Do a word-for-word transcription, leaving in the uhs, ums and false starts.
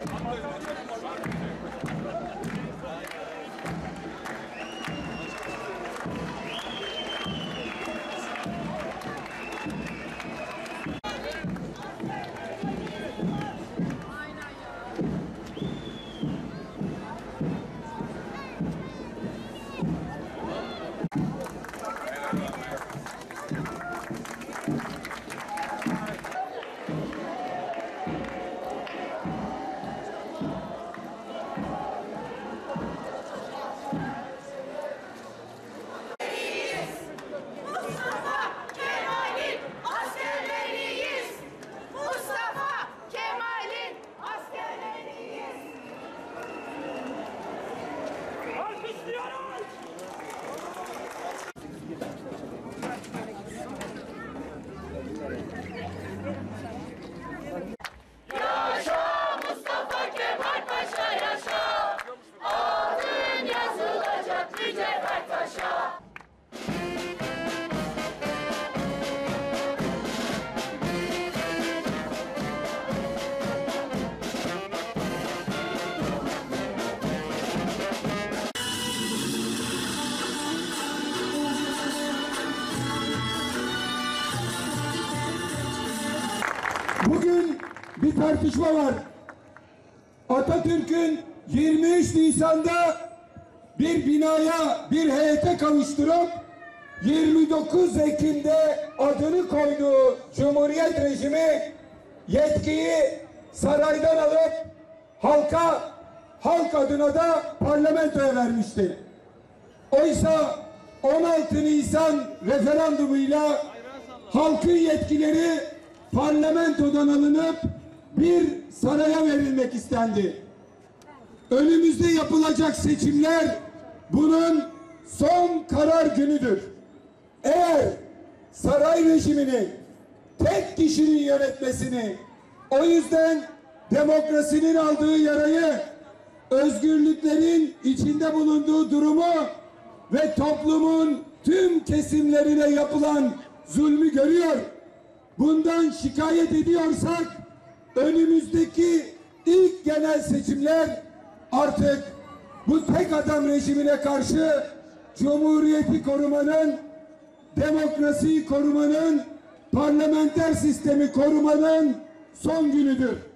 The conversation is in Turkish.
Yaşa Mustafa Kemal Paşa yaşa, adın yazılacak mücevher taşa. Bugün bir tartışma var. Atatürk'ün yirmi üç Nisan'da bir binaya, bir heyete kavuşturup yirmi dokuz Ekim'de adını koyduğu Cumhuriyet rejimi yetkiyi saraydan alıp halka, halk adına da parlamentoya vermişti. Oysa on altı Nisan referandumuyla halkın yetkileri parlamentodan alınıp bir saraya verilmek istendi. Önümüzde yapılacak seçimler bunun son karar günüdür. Eğer saray rejimini tek kişinin yönetmesini, o yüzden demokrasinin aldığı yarayı, özgürlüklerin içinde bulunduğu durumu ve toplumun tüm kesimlerine yapılan zulmü görüyor, bundan şikayet ediyorsak önümüzdeki ilk genel seçimler artık bu tek adam rejimine karşı cumhuriyeti korumanın, demokrasiyi korumanın, parlamenter sistemi korumanın son günüdür.